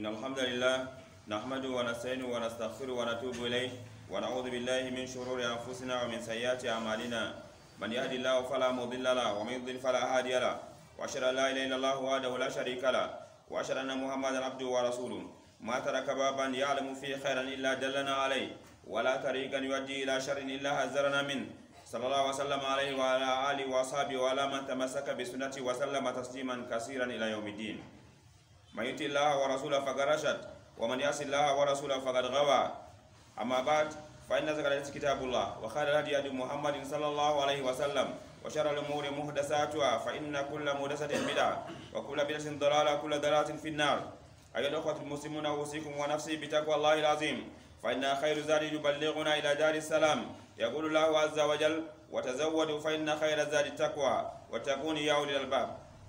إن الحمد لله نحمده ونستعينه ونستغفره ونتوب إليه ونعوذ بالله من شرور أنفسنا ومن سيئات أعمالنا من يهد الله فلا مضل له ومن يضلل فلا هادي له وأشهد أن لا إله إلا الله وحده لا شريك له وأشهد أن محمدا عبده ورسوله ما ترك بابا يعلم فيه خيرا إلا دلنا عليه ولا طريقا يؤدي إلى شر إلا حذرنا منه صلى الله وسلم عليه وعلى آله وأصحابه وعلى من تمسك بسنته وسلم تسليما كثيرا إلى يوم الدين من يطع الله ورسوله فقد رشد ومن يعص الله ورسوله فقد غوى أما بعد فإن ذكر كتاب الله وخير الهدي هدي محمد صلى الله عليه وسلم وشر الأمور محدثاتها فإن كل محدثة بدعة وكل بدعة ضلالة وكل ضلالة في النار أيها الأخوة المسلمون أوصيكم ونفسي بتقوى الله العظيم فإن خير زاد يبلغنا إلى دار السلام يقول الله عز وجل وتزودوا فإن خير زاد التقوى واتقون يا أولي الألباب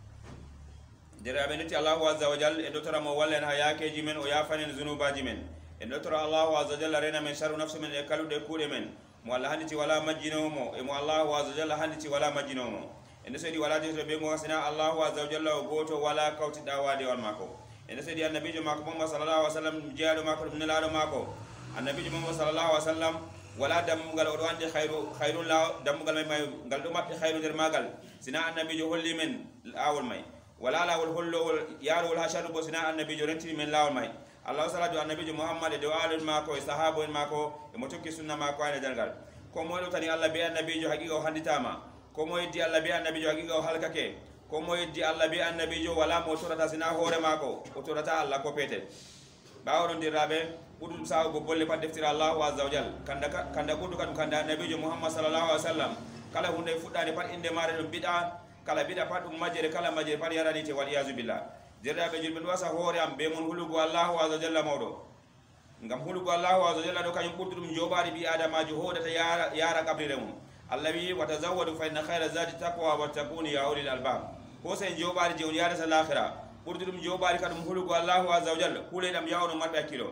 درابنتي الله عز وجل إن ترى مولن هياك جمن ويافن ذنوب جمن إن ترى الله عز وجل رينا من شر نفس من يكلو دكول من مولا هنتي ولا مجنومو إمو الله عز وجل هنتي ولا مجنومو إن سيدي ولا تجرب بموسنا الله عز وجل وقوته ولا كوت داوادي والماكو إن سيدي النبي محمد صلى الله عليه وسلم جاد ماكو من الله ماكو النبي محمد صلى الله عليه وسلم ولا دم قال أروان خير لا دم قال ما قال دم خير در ما قال سنا النبي جهول من الأول ماي ولا لا والهل يار والهشر بسنا النبي جرنتي من لا والماي الله صلى الله عليه النبي محمد دعاء ماكو صحابه ماكو متوكي سنة ماكو أنا جنقال كم يلو تاني الله بيان النبي جو حقيقة وحندي تاما كم يدي الله بيان النبي جو حقيقة وحلقك كم يدي الله بيان النبي جو ولا موتورة سنا هور ماكو موتورة الله كوبيته باورون دي رابه udul saw go bolle pat deftira Allah azza wa jall kanda kudu kanda nabijo Muhammad sallallahu alaihi wasallam kala hunde fuddade pat inde mare dum bid'a kala bid'a pat dum majere kala majere pat yarani te wal yazu billah jerdabe julbe do wasa hore am be mon hulugo Allah azza wa jalla mawdo ngam hulugo Allah azza wa jalla do kanyum buddu dum jobari bi adamajo hodata yara kabrire mum Allah wi wa tazawwadu fa inna khayra zadi taqwa wa taquni ya ulil albab ko sen jobari je on yara sal akhirah buddu dum jobari kadum hulugo Allah azza wa jalla kule dam yawno marbe kilo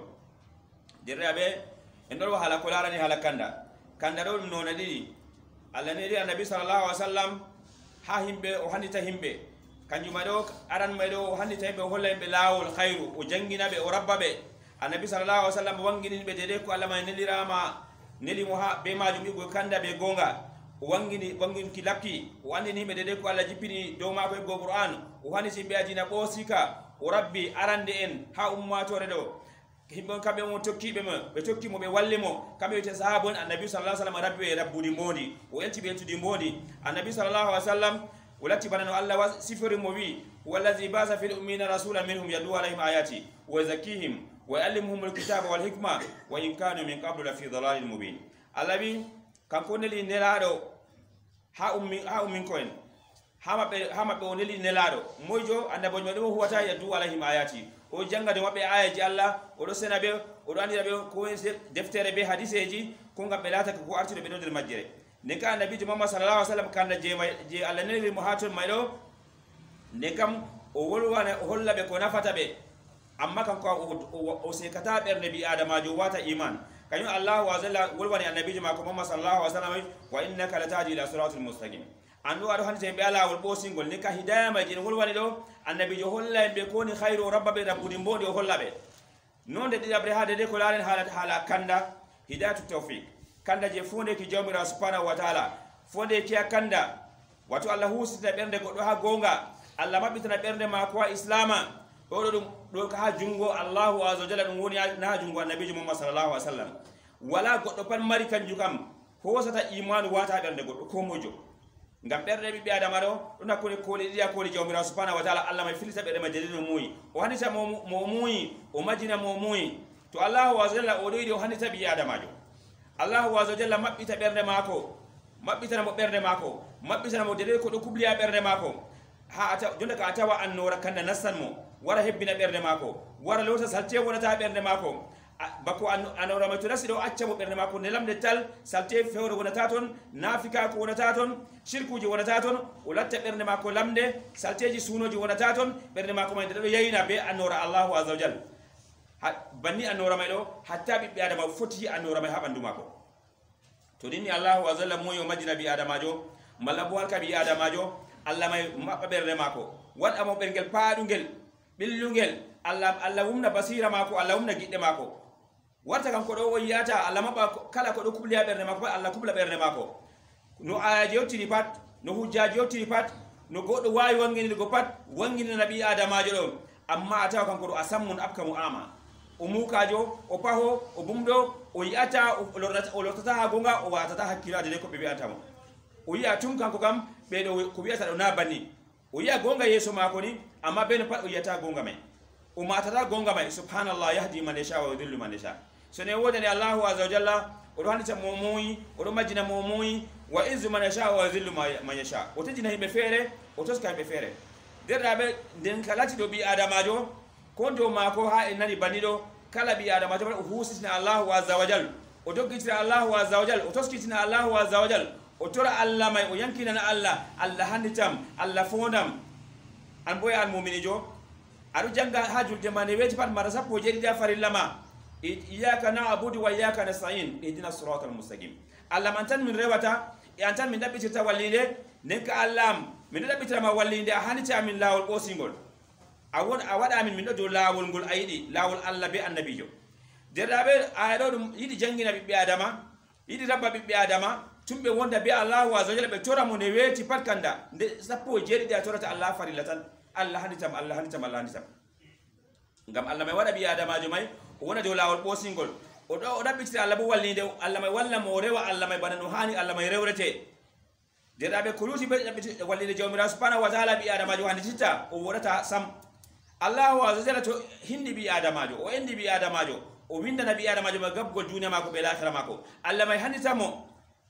dirrabe endol hala ko larani hala kanda do no nadi alla ne annabi sallallahu alaihi wasallam ha himbe o hanita himbe kanjuma do aran maydo o hanita himbe holla himbe lawol khairu o jangina be o rabbabe annabi sallallahu alaihi wasallam wangini be dede ko alla may nelirama neli mo ha be majum igo kanda be gonga o wangini ki lappi o andini be dede ko alla jipini do ma ko go qur'an o haniti be ajina bosika o rabbi arande en ha ummatore do himbe kambe mo tokkibe mo be tokki mo be walle mo kambe te sahabon annabi sallallahu alaihi wasallam rabbi rabbudi modi o elti be tudi modi annabi sallallahu alaihi wasallam ulati banano Allah wa sifiri mo wi wallazi basa fil ummina rasulan minhum yadu alaihim ayati wa zakihim wa yuallimuhum alkitaba wal hikma wa in kanu min qablu la fi dhalalin mubin alabi kanko neli nelado ha ummin koen hama be oneli nelado mojo annabo nyode huwata yadu alaihim ayati o jangade mabbe ayaji Allah o do senabe o do andira be ko deftere be hadiseji ko ngam be lata ko artude be do der majjere ne ka annabi Muhammad sallallahu alaihi wasallam kanda je Allah ne mo haton maydo ne kam o wolwana o hollabe ko nafata be amma kan ko o se kata berne bi adamajo wata iman kanyo Allah wa zalla wolwani annabi Muhammad sallallahu alaihi wasallam wa innaka latadi ila siratal mustaqim andu ado hanite be ala wol bosingol ne ka hidayama je wolwani do annabi jo holla be koni khairu rabbabe rabbudi mbodi o hollabe nonde didabre hade de ko laren hala kanda hidayatu tawfiq kanda je fonde ki jawmira subhanahu wa ta'ala fonde ki kanda wato Allah husita bernde goddo ha gonga Allah mabitana bernde ma ko islama do ka ha jungo Allahu azza jalla dum woni na jungo annabi Muhammad sallallahu alaihi wasallam wala goddo pan mari kanju kam hosata imanu wata bernde goddo ko mojo ngam berde bi adama do na ko li dia ko li jawmira subhanahu wa ta'ala Allah may filita berde majidino muyi o hanita mo muyi o majina mo muyi to Allah azza jalla o do hanita bi adama jo Allah azza jalla mabbita berde mako mabbita mo berde mako mabbita mo dede ko do kubliya berde mako ha ata jonda ka atawa annora kanda nassan mo wara hebbina berde mako wara lota salte wonata berde mako bako anora ma turasi do acca mo berne mako nelamde tal salte fewre wonata ton nafika ko wonata ton shirkuji wonata ton o latta berne mako lamde salteji sunoji wonata ton berne mako may do yeyina be anora Allah azza wajal banni anora may do hatta bi adama foti anora may habandu mako to dinni Allah azza wajal moyo majina bi adamajo malla bo halka bi adamajo Allah may mabba berne mako wada mo bergel paadungel billungel Allah wumna basira mako Allah wumna gidde mako warta kan ko do wiyata Allah maba kala ko do kubli berne mako Allah kubla berne mako no ayaji yottiri pat no hujjaji yottiri pat no goddo wawi wangini go pat wangini nabi adamajo do amma ataw kan ko do asammun abkamu ama o mukajo o paho o bumdo o yata o lotata ha gonga o watata hakkilade de ko be bi'ata mo o yi'a tum kanko kam be do ko bi'ata do na banni o yi'a gonga yeso mako ni amma be no pat o yata gonga mai o matata gonga mai subhanallah yahdi man yasha wa yudhillu man yasha so ne wodani Allahu azza wa jalla o do handita momoyi o do majina momoyi wa izzu man yasha wa yudhillu man yasha o tajina himbe fere o toska himbe fere derrabe den kalati do bi adamajo ko do mako ha en nani banido kala bi adamajo o husisna Allahu azza wa jalla o doggitira Allahu azza wa jalla o toskitina Allahu azza wa jalla o tora Allah mai o yankina na Allah handitam Allah fondam an boya al mu'minijo aru janga hajul jamane weti pat mara sappo jeri da farillama iyyaka na'budu wa iyyaka nasta'in ihdinas siratal mustaqim Allah man tan min rewata e an tan min dabbitirta wallinde nenka Allah min dabbitira ma wallinde a hanita min lawol bosingol a wada min do lawol ngol ayidi lawol Allah be annabijo derdabe ayado dum yidi jangina bibbe adama yidi rabba bibbe adama tumbe wonda be Allahu azza wa jalla be tora mo ne weti pat kanda nde sappo jeri da torata Allah farilatan Allah handitam ngam Allah mai wada bi adamajo mai o wona do lawol bosingol o dabbitira Allah bo wallinde Allah mai walla mo rewa Allah mai bana no hani Allah mai rewrete derdabe kuluti be dabbitira wallinde jawmira subhanahu wa ta'ala bi adamajo handita o wodata sam Allahu azza wa jalla to hindi bi adamajo o endi bi adamajo o winda nabi adamajo ma gabgol duniya mako be l'akhirah mako Allah mai handitamo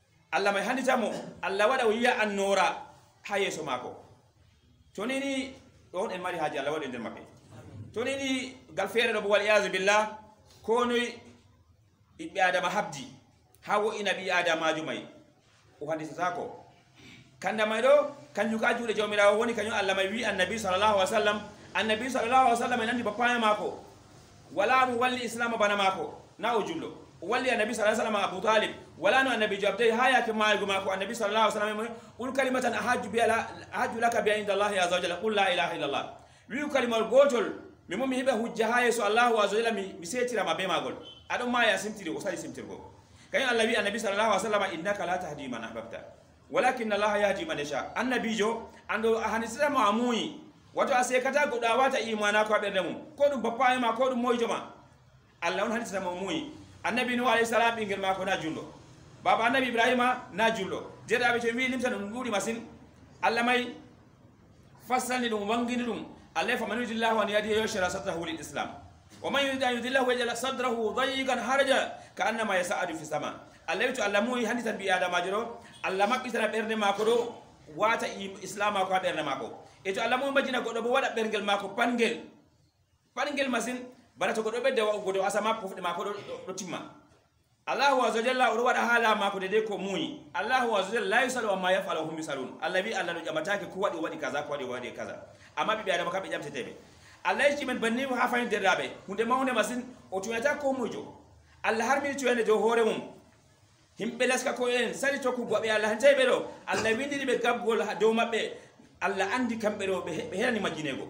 Allah wada wiya annora hayeso mako tonini don en mari haji Allah wada nder mabbe tonini gal fere do wal iyaz billah kono ibbe adama habdi hawo ina bi adamajo mai o handita ko kanda mai do kanyu ka jude jawmirawo woni kanyu Allah mai wi annabi sallallahu alaihi wasallam nandi bapaya mako wala mu walli islam bana mako na ujullo walli annabi sallallahu alaihi wasallam Abu Talib wala no annabi jabdai haya ke maago mako annabi sallallahu alaihi wasallam ul kalimatan ahajju laka bi inda Allah azza wa jalla qul la ilaha illa Allah wi kalimal gotol mi mum hibe hujja haya so Allah azza wa jalla mi setira ma be magol adon ma ya simtiri o sali simtirgo kayen Allah wi annabi sallallahu alaihi wasallam innaka la tahdi man ahbabta walakin Allah yahdi man yasha annabi jo ando hanisira ma amuyi wato asekata goda wata imana ko berde mum ko dum bappa ma ko dum moyjo ma Allah on hanisira ma amuyi annabi nuh alayhi salam ingel mako na jullo baba annabi ibrahima na jullo jeda be to mi limta dum duri masin Allah mai fasalni dum wangini dum Allah fa manujillahu an yadi yashra satrahu lil islam wa man yurid an yudillahu yaj'al sadrahu dayiqan haraja ka'annama yas'adu fi sama Allah to Allah muy hanitan bi adama jiro Allah mabbitana berde mako do wata islam ko berde mako e to Allah muy majina goddo bo wada bergel mako pangel masin bara to godo bedde godo asama pofde mako do timma Allahu azza jalla o wada hala mako de ko muyi Allahu azza jalla la yusalu amma yafalu hum yusalun Allah bi Allah no jamatake ko wadi kaza ko wadi kaza amma bi adama kabe jamte tebe Allah yi men banni ha fayin derrabe hunde mawnde masin o tuyata ko mujo Allah har mi tuyande do hore mum himbe laska ko en sari to ko gobe Allah hantay be do Allah windiri be gabgol do mabbe Allah andi kambe do be helani majjinego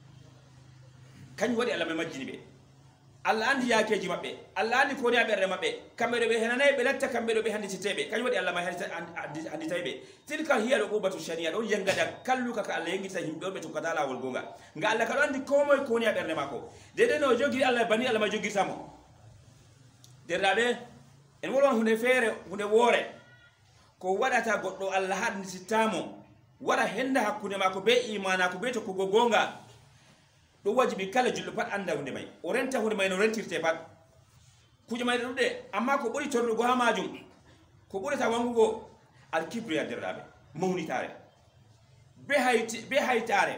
kany wadi Allah me majjini be Allah andi yakeji mabbe Allah andi ko ne berde mabbe kambe do be henanay be latta kambe do be handi tebe kany wadi Allah ma handi taybe tilka hiya al-ubatu shari'a do yengada kalluka ka Allah yengita himbe be to kadala wol gonga nga Allah ka do andi ko moy ko ne berde mako dede no jogi Allah bani Allah ma jogi samo derrabe en wolon hunde fere hunde wore ko wadata goddo Allah handi sitamo wara henda hakkunde mako be imana ko be to ko gonga do wajibi kala jullo pat anda hunde mai o renta hunde mai no rentirte pat kuje mai dude amma ko buri torrugo ha majum ko buri ta wangugo al kibriya derrabe mawnitare be haytare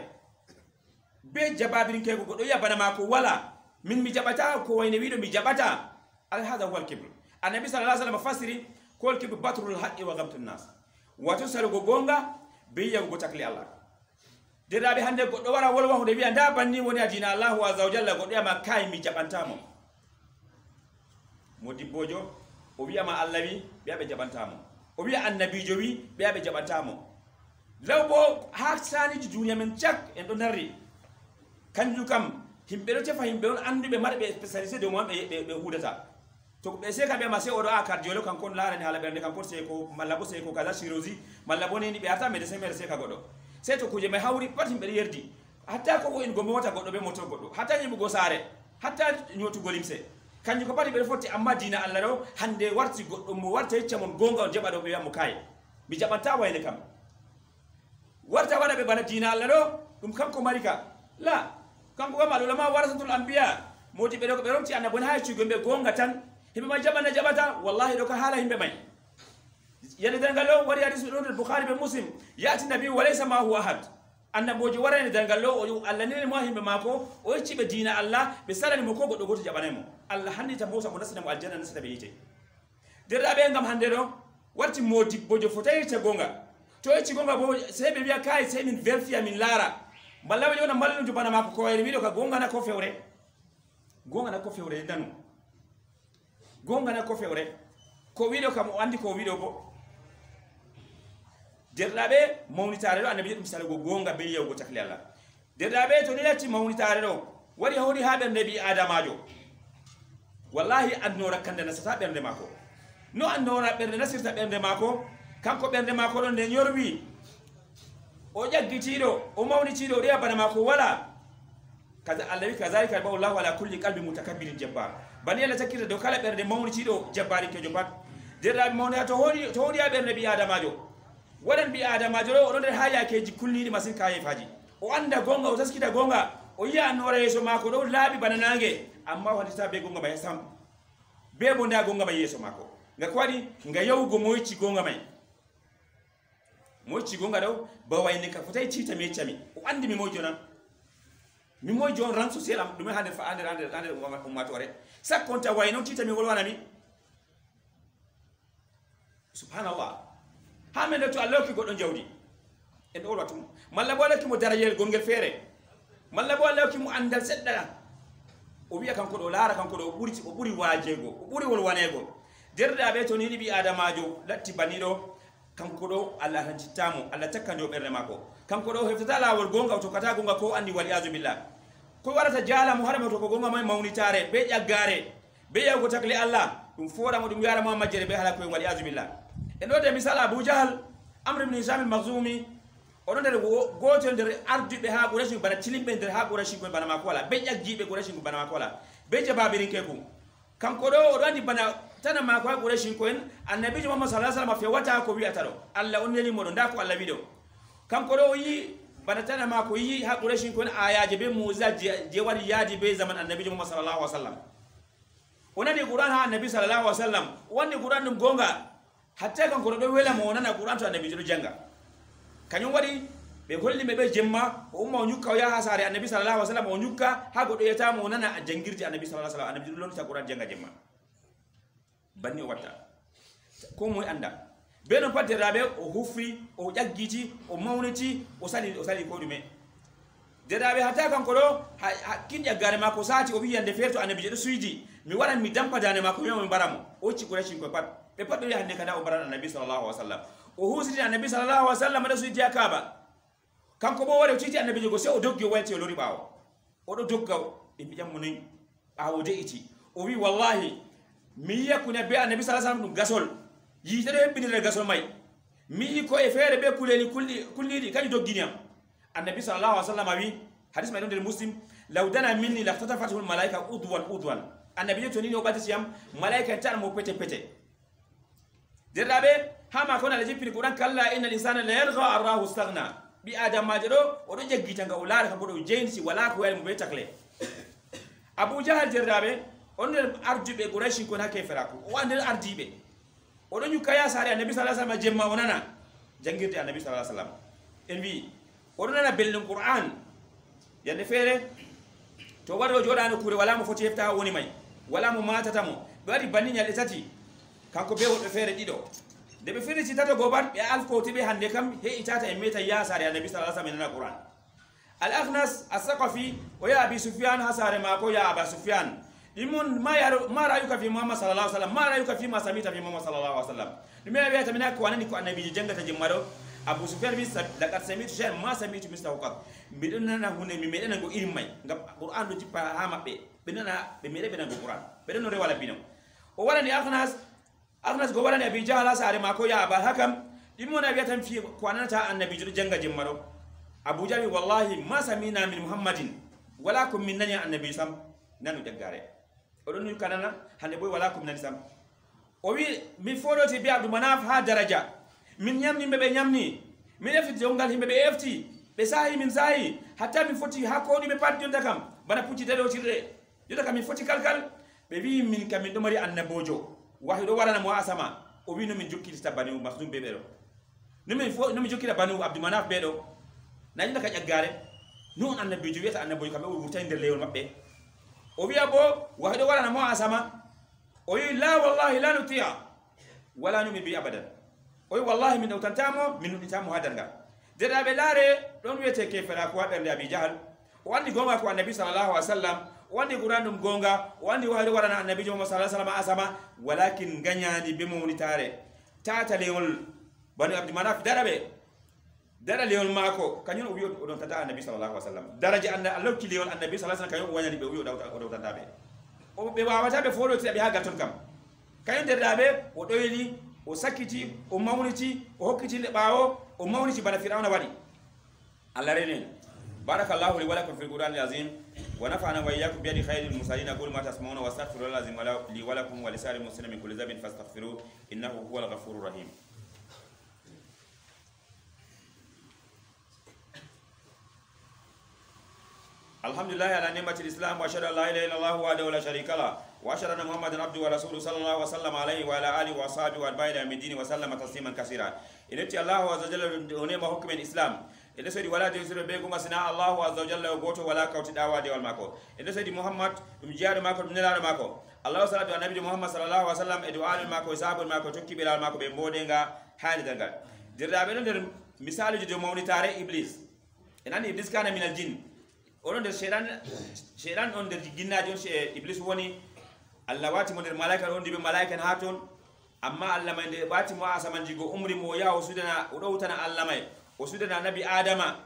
be jababirin kego godo yabana mako wala min mi jabata ko wayne wido mi jabata al hada huwa al kibr annabi sallallahu alaihi wasallam fasiri ko al kibr batrul haqqi wa ghamtun nas wato salugo gonga be yago takli Allah derrabe hande goddo wara wolwa hunde biya nda banni woni adina Allahu azza wa jalla goddo ma kay mi jabantamo modibbojo o wiya ma Allah wi be jabantamo o wiya annabijo wi be jabantamo lawbo ha saniji duniya men jak en do narri kanju kam himbe do tefa himbe on anduɓe marɓe spécialisé de mon ɓe hudata to ɓe se kamɓe ma se oɗo a cardiologue kankon larani haala ɓernde kankon seko malla bo seko kaza chirurgie malla bo nini ɓe arta médecin mere seka goɗɗo sey to kuje mai hawri pat himɓe ɗo yerdi hatta ko en gombe wata goɗɗo ɓe moto goɗɗo hatta ñimugo saare hatta ñotugo limse kanju ko pati ɓeɗo fotti amma dina Allah ɗo hande warti goɗɗo mo warta yecca mon gonga on jaɓa ɗo ɓe wiya mo kaye mi jaɓanta wayne kam warta waɗa ɓe bana dina Allah ɗo ɗum kanko mari ka la kanko kam alulama warasatul anbiya modi ɓeɗo ko ɓe romti annabon ha yeccugo ɓe gonga tan himɓe may jaɓana jaɓata wallahi ɗo ka haala himɓe may yande dangal o wari hadis ɗo nder Bukhari be Muslim yati nabi walaysa ma huwa ahad annabojo warani dangal o Allah nini mo himɓe mako o yecci ɓe dina Allah ɓe salani mo ko goɗɗo goto jaɓanay mo Allah hannita Musa mo nasina mo aljanna nasita ɓe yite derɗaɓe ngam hande ɗo warti modibbojo fotayi yecca gonga to yecci gonga bo sey ɓe wiya kay sey min vérifiya min laara malla ɓe ƴona mballujo bana mako ko wayre wiɗo ka gongana ko fewre gongana ko fewre nanu gongana ko fewre ko wiɗo kam o andi ko wiɗo bo derɗaɓe mawnitare ɗo annabi ɗum salago gonga be yewgo takli Allah derɗaɓe to ni latti mawnitare ɗo waɗi hawri ha ɓernde ɓi adamajo wallahi adno rakkande nasata ɓernde mako no andora ɓernde nasirta ɓernde mako kanko ɓernde mako ɗon nde ñorwi o ƴaggitiɗo o mawnitiɗo o ɗeya bana mako wala kaza Allah wi kazalika bawallahu ala kulli qalbi mutakabbirin jabbar bani Allah takkirta dow kala ɓernde mawnitiɗo jabbari kejo pat derɗaɓe mawniya to hoɗi ha ɓernde ɓi adamajo waɗan ɓi adamajo ɗo oɗo nder ha yakeji kulniɗi masin kayefaji o anda gonga o taskita gonga o yiya annora yeeso mako ɗo laaɓi bana nangue amma o haddita be gonga may sam be bo nda gonga may yeeso mako nga ko waɗi nga yawugo mo yecci gonga may mo yecci gonga ɗo ba wayne ka fotayi tita mi yeccami o andi mi moyjo nan mi moyjo on ran social am ɗume ha nder ummatore sakkonta way noon tita mi wolwanami subhanallah ha men to Allah ki goddo jawdi en do watum malla bo Allah ki mo darajel gongel fere malla bo Allah ki mo andal sedda o wiya kanko do laara kanko do o buri waajego o buri wol wanego derda be to ni bi adamajo latti banido kanko do Allah hancitamo Allah takkando berne mako kanko do heftata lawol gonga to kata gonga ko andi wal azu billah ko warata jala mo harama to ko gonga may mawnitare be jaggare be yago takli Allah dum foda mo dum yara mo majjere be hala ko wal azu billah en do de misal Abu Jahl Amr ibn Hisham al-Makhzumi onon der gotel der arduɓe ha Quraysh bana tilimɓe nder ha Quraysh ko bana mako wala be ƴaggiɓe Quraysh ko bana mako wala be jababirin keku kanko do o andi bana tana mako ha Quraysh ko en annabijo Muhammad sallallahu alaihi wasallam fewata ko wi'ata do Allah on neli modo nda ko Allah wido kanko do yi bana tana mako yi ha Quraysh ko en ayaje be muza je wari yaadi be zaman annabijo Muhammad sallallahu alaihi wasallam onani Qur'an ha annabi sallallahu alaihi wasallam wonni Qur'an dum gonga hatta kan ko do wela mo nana Qur'an to annabi do janga kanyum wadi be holli me be jemma o umma nyukka ya hasare annabi sallallahu alaihi wasallam o nyukka ha godo yata mo nana jangirti annabi sallallahu alaihi wasallam annabi do lonta Qur'an janga jemma banni watta ko moy anda be no patte rabe o hufri o jaggiti o mawniti o sali ko dume derabe hatta kan ko do kin jaggare mako sati o wiyande ferto annabi do suidi mi waran mi dampa dane mako mi baramo o ci Quraysh ko pat be pat do hande kada o baran annabi sallallahu alaihi wasallam o husiti annabi sallallahu alaihi wasallam da suiti akaba kanko bo wari o titi annabi go se o doggi o walti o lori bawo o do dogga e bijam mo ni bawo de iti o wi wallahi mi yakuna be annabi sallallahu alaihi wasallam gasol yi tede hebbini gasol may mi ko e fere be kuleli kulli kany dogginiam annabi sallallahu alaihi wasallam wi hadith may don del Muslim law dana minni laqtatafatul malaika udwan annabi to ni o batati yam malaika tan mo pete derrabe hama kona leji pil Qur'an kalla innal insana la yargha arahu istaghna bi adam majdo o do jeggita nga o laara ko do jeensi wala ko wel mo be takle Abu Jahl derrabe on der ardibe Quraysh ko na keferaku o andel ardibe o do nyuka ya sare annabi sallallahu alaihi wasallam jemma onana jangirde annabi sallallahu alaihi wasallam en wi o do nana bellin Qur'an yande fere to wado jodano kure wala mo foti hefta woni may wala mo matata mo be wadi banni nyalde tati kanko be wodbe fere dido de be fere citata gobat be alfoti be hande kam he itata e meta ya sare annabi sallallahu alaihi wasallam Qur'an al-Akhnas as-Saqafi wa ya Abi Sufyan hasare mako ya Aba Sufyan limun ma ra'ayuka fi Muhammad sallallahu alaihi wasallam ma ra'ayuka fi ma samita fi Muhammad sallallahu alaihi wasallam dime be tamina ko anani ko annabi jangata jimmaro Abu Sufyan bi laqad sami'tu shay'an ma sami'tu mislahu qat bidana na hunde mi medena go irin mai ngam Qur'an do tippa ha mabbe bidana be mede be nan go Qur'an bedano re wala binam o wala ni Akhnas go wala ni Abi Jahl sare ma ko ya Aba Hakam dimmo na biatan fi ko anata annabi jur janga jimmaro Abu Jahl wallahi ma samina min Muhammadin wala kum min nani annabi sam nanu daggare o don kanana hande boy wala kum nani sam o wi mi fodoti bi Abdou Manaf ha daraja min nyamni be nyamni min efti jongal himbe be efti be sahi min sahi hatta min foti ha ko ni be pat jonda kam bana pucci dedo tirde jonda kam min foti kalkal be wi min kam min do mari annabojo wahido warana mo asama o wi no min jokkiti tabani masdum be bedo no min jokkita banu Abdou Manaf be do najina ka jaggare non annabojo wiata annabojo kam o wurtay der lewol mabbe o wi abo wahido warana mo asama o wi la wallahi la nutiya wala numi bi abadan oy wallahi min utantamo min utantamo hadarga deda be lare don wete ke fera ko wadande Abi Jahl wandi gonga ko annabi sallallahu alaihi wasallam wandi qur'anum gonga wandi wahri warana annabi sallallahu alaihi wasallam asama walakin ganyani be monitare tata leol bani Abdou Manaf dara leol mako kanyon ubiyo don tata annabi sallallahu alaihi wasallam daraja anna Allah ki leol annabi sallallahu alaihi wasallam kanyon wanyani be ubiyo do tata be o be wawata be folo ti be ha gaton kam kanyon deda be o doyli o sakiti o mawniti o hokkiti le bawo o mawniti bana fir'auna wadi Allah renen barakallahu li wa lakum fil qur'anil azim wa nafa'ana wa iyyakum bi khairil mursalin aqulu ma tasma'una wa astaghfirullaha azim li wa lakum wa lisa'il muslimin min kulli dhanbin fastaghfiruhu innahu huwal ghafurur rahim alhamdulillah ala ni'matil islam wa ashhadu an la ilaha illallah wahdahu la sharika lahu واشهد ان محمدا عبده ورسوله صلى الله وسلم عليه وعلى اله واصحابه واتباعه من دين وسلم تسليما كثيرا انتي الله عز وجل ونما حكم الاسلام إذا سيدي ولا تيسير بيكم سنا الله عز وجل وغوتو ولا كوت داوا ديوال ماكو إذا سيدي محمد مجار ماكو دنيا ماكو الله صلى الله عليه محمد صلى الله عليه وسلم ادعاء ماكو حساب ماكو توكي بلال ماكو بمودنغا حال دنگا ديرابن در مثال جو مونيتاري ابليس انان ابليس كان من الجن اون در شيطان اون در جناجو ابليس وني Allah wati mo der malaika on dibe malaika haton amma Allah mai de wati mo asaman jigo umri mo ya o sudana o dowtana Allah mai o sudana nabi adama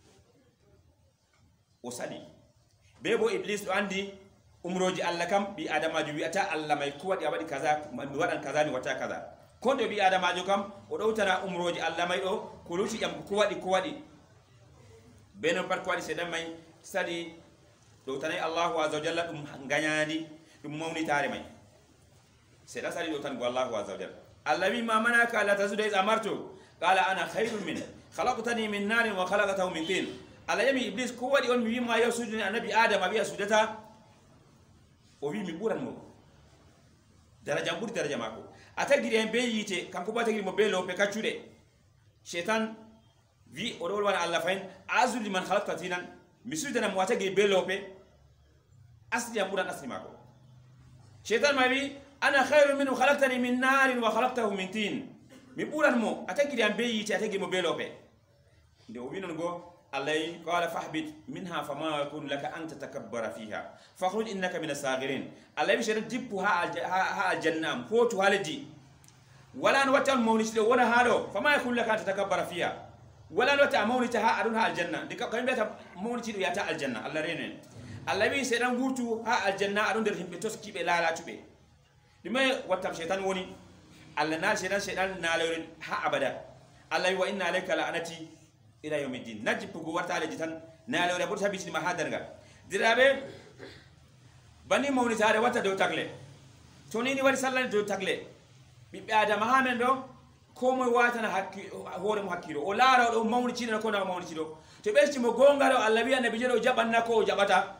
o sadi bebo iblis do andi umroji Allah kam bi adama ju wiata Allah mai ko wadi abadi kaza mi wadan kaza mi wata kaza kondo bi adama jo kam o dowtana umroji Allah mai do ko luti jam ko wadi beno pat ko wadi sedan mai sadi dowtanai Allah azza wa jalla dum ganyadi dum mawni tare mai sai da sari dotan go Allahu azza wajal allazi ma manaka la tazuda iz amartu qala ana khairun min khalaqtani min nar wa khalaqtahu min tin alayami iblis ko wadi on mi ma yasuduni annabi adam abi yasudata o wi mi buran mo daraja bur daraja mako atagiri en be yite kanko ba tagiri mo be lo pe kacude shaytan vi o do wala Allah fain azul liman khalaqtatinan misudana mo atagiri be lo pe asli amuran asli mako شيطان ما بي انا خير منه خلقتني من نار وخلقته من طين ميبولان مو اتاكي دي امبي تي اتاكي مو بيلوبي دو وينون go الله قال فاحبط منها فما يكون لك ان تتكبر فيها فاخرج انك من الصاغرين الله بيشر ديبها الجنه فوتو هالدي ولا نوتل مونيش ولا هالو فما يكون لك ان تتكبر فيها ولا نوتل مونيتها ادونها الجنه دي كان بيتا مونيتي ياتا الجنه الله رينن Allah wi sedan gutu ha aljanna adon der himbe toski be lala tube dimay watam shaytan woni Allah na shaytan na lawrin ha abada Allah wa inna alayka la'anati ila yawmiddin najibu go warta ala jitan na lawra burta biti ma hadarga dirabe bani mawni tare wata do tagle to ni wari sallan do tagle bibbe adama ha men do ko moy watana hakki hore mo hakkiro o laara do mawni cina ko na mawni cido to besti mo gongaro Allah wi annabi jero jabanna ko jabata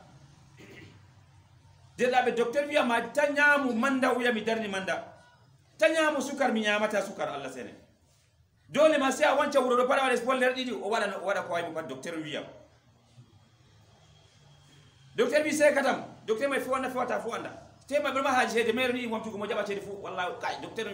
delabe docteur wiya ma tanyamu manda wiya mi darni manda tanyamu sukar mi nyamata sukar Allah sene dole ma sai a wanca wuro do para wala spoiler didi o wada ko ay mo pat docteur wiya docteur bi sai katam docteur mai fi wanda fi wata fu wanda te ma bama haji hede mere ni wamtu ko mo jabate fu wallahi kay docteur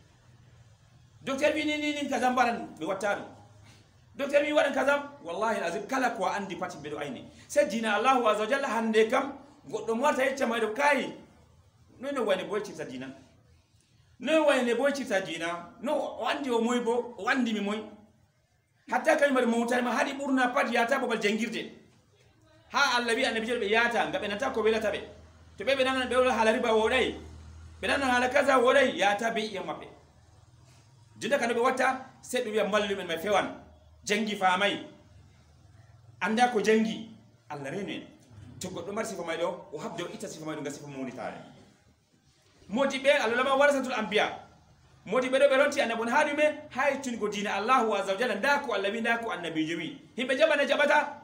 bi ni kazam baran be wattani docteur bi wadan kazam wallahi azim kala ko andi pati be do ayni sai dina Allah azza wa jalla hande kam goddo mota yecca maydo kai no wayne boyci ta dina no wayne boyci ta dina no wandi o moy bo wandi mi moy hatta kalmar mauta ma hadi burna pat yata babal jangirde ha allabi annabi jelbe yata ngabe nanta ko belata be to be nan be wala halari ba wodai be nan hala kaza wodai yata be iya mabbe jinda kanabe wata sai be mallu men ma fewan jangi famai anda ko jangi Allah rene to goddo mar sifa may do o habdo ita sifa may do ngasifa moni tare modi be alama warasatul anbiya modi be do be ronti annabun hadume hay tun go dina Allah wa zawjala ndako allabi ndako annabi jimi himbe jabana jabata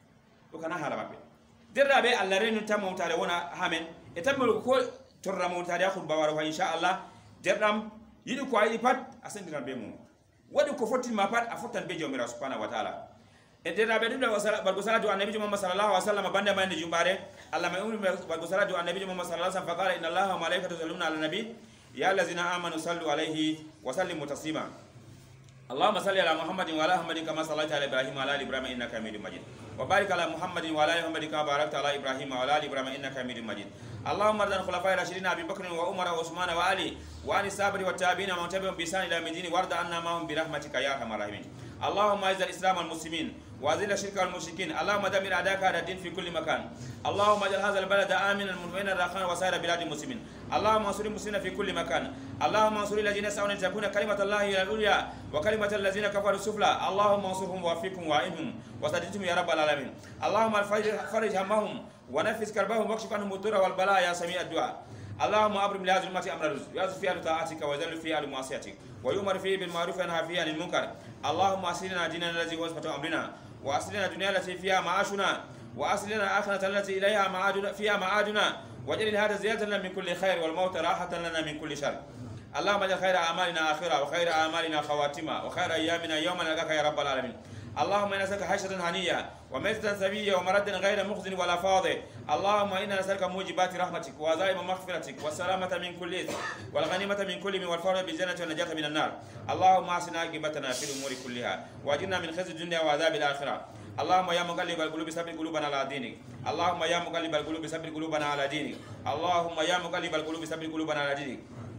to kana hala mabbe dirra be Allah rene tammo tare wona hamen e tammo ko torra mo tare akhul bawara wa insha Allah derdam yidi ko ayi pat asendiran be mum wadi ko fotti ma pat a fottan be jomira subhanahu wa ta'ala edera be dum bargo salatu annabi Muhammad sallallahu alaihi wasallam banda mande jumbare Allah ma ummi bargo salatu annabi Muhammad sallallahu alaihi wasallam faqala inna Allaha wa malaikatahu yusalluna ala nabi ya allazina amanu sallu alaihi wa sallimu taslima Allahumma salli ala Muhammadin wa ala Muhammadin kama sallaita ala Ibrahim wa ala ali Ibrahim innaka Hamidum Majid wa barik ala Muhammadin wa ala ali Muhammadin kama barakta ala Ibrahim wa ala ali Ibrahim innaka Hamidum Majid Allahumma ardan khulafai rashidin Abi Bakr wa Umar wa Uthman wa Ali wa ani sabri wa tabi'in wa tabi'un bi ihsan ila yawmiddin warda anna ma'hum bi rahmatika ya arhamar rahimin Allahumma izz al-islam wal muslimin وأذل الشرك والمشركين اللهم دمر أعداءك على الدين في كل مكان اللهم اجعل هذا البلد آمنا مطمئنا رخاء وسائر بلاد المسلمين اللهم انصر المسلمين في كل مكان اللهم انصر الذين يسعون أن تكون كلمة الله هي العليا وكلمة الذين كفروا السفلى اللهم انصرهم ووفقهم وأعينهم وسددهم يا رب العالمين اللهم فرج همهم ونفس كربهم واكشف عنهم الضر والبلاء يا سميع الدعاء اللهم أبرم لهذه الأمة أمر الرزق يعز فيها لطاعتك ويذل فيها لمعصيتك ويؤمر فيه بالمعروف وينهى فيها عن المنكر اللهم أصلنا ديننا الذي هو عصمة أمرنا وأصلنا الدنيا التي فيها معاشنا وأصلنا الآخرة التي إليها فيها معادنا واجعل هذا زيادة لنا من كل خير والموت راحة لنا من كل شر اللهم اجعل خير أعمالنا آخرة وخير أعمالنا خواتمة وخير أيامنا يوم نلقاك يا رب العالمين اللهم إنا نسألك حيشة هنية وميتة سوية ومرد غير مخزن ولا فاضح اللهم إنا نسألك موجبات رحمتك وعزائم مغفرتك والسلامة من كل إثم والغنيمة من كل من والفوز بالجنة والنجاة من النار اللهم أحسن عاقبتنا في الأمور كلها وأجرنا من خزي الدنيا وعذاب الآخرة اللهم يا مقلب القلوب ثبت قلوبنا على دينك اللهم يا مقلب القلوب ثبت قلوبنا على دينك اللهم يا مقلب القلوب ثبت قلوبنا على دينك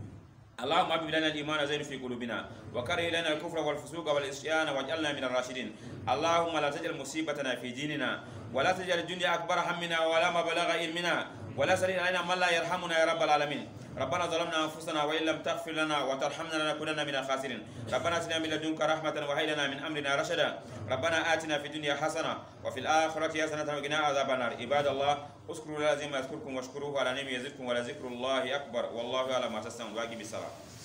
اللهم حبب لنا الايمان زين في قلوبنا وكره لنا الكفر والفسوق والعصيان واجعلنا من الراشدين اللهم لا تجعل مصيبتنا في ديننا ولا تجعل الدنيا اكبر همنا ولا مبلغ علمنا ولا سلط علينا من لا يرحمنا يا رب العالمين ربنا ظلمنا انفسنا وان لم تغفر لنا وترحمنا لنكونن من الخاسرين ربنا اتنا من لدنك رحمه وهب لنا من امرنا رشدا ربنا آتنا في الدنيا حسنه وفي الاخره حسنه وقنا عذاب النار عباد الله اذكروا لازم يذكركم واشكروه على نعمه يزدكم ولذكر الله اكبر والله على ما تصنعون واقم الصلاه